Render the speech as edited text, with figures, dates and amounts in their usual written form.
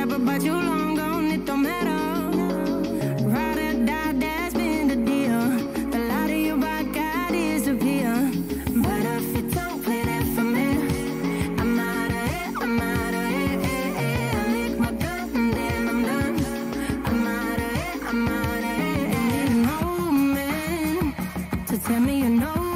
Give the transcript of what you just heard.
forever, but you long gone, it don't matter. Ride or die, that's been the deal. The light of your rock, I disappear. But if you don't play that for me, I'm out of it, I'm out of it. I lick my gun and then I'm done. I'm out of it, I'm out of it. You need a moment to tell me you know.